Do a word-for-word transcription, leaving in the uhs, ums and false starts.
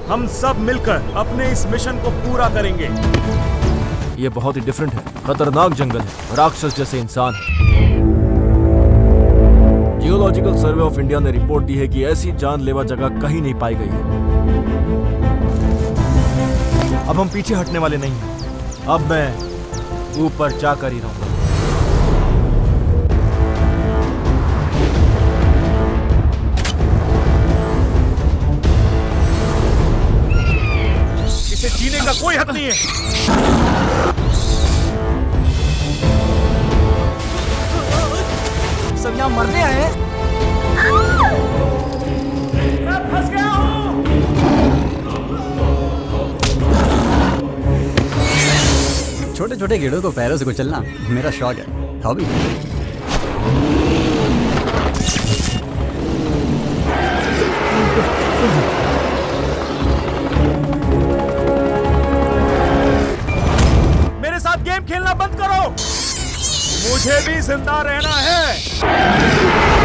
हम सब मिलकर अपने इस मिशन को पूरा करेंगे। ये बहुत ही डिफरेंट है, खतरनाक जंगल है, राक्षस जैसे इंसान है। जियोलॉजिकल सर्वे ऑफ इंडिया ने रिपोर्ट दी है कि ऐसी जानलेवा जगह कहीं नहीं पाई गई है। अब हम पीछे हटने वाले नहीं हैं। अब मैं ऊपर जाकर ही रहूंगा। इसे जीने का कोई हक नहीं है। सब यहाँ मरने आए हैं। मैं फंस गया हूँ। छोटे छोटे कीड़ों को पैरों से कुचलना मेरा शौक है, हॉबी। मेरे साथ गेम खेलना बंद करो, मुझे भी जिंदा रहना है।